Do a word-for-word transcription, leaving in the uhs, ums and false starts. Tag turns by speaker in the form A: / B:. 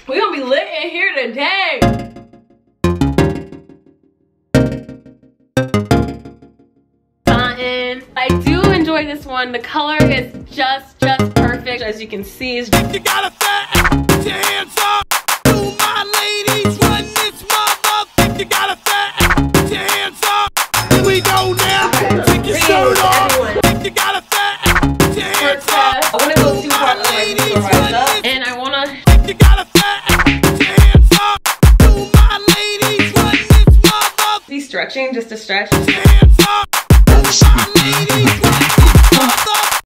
A: We gonna be lit in here today. Fun. I do enjoy this one. The color is just, just perfect. As you can see, it's
B: if you got a fat, put your hands up. To my ladies, run this mother. If you got a fat, put your hands up. Here we go now. Okay. Take your shirt off. If you got a fat, put your hands up.
A: I wanna go too far up. And I wanna.
B: If you got a fat, put your hands up. To my ladies, run this mother.
A: Be stretching just to stretch.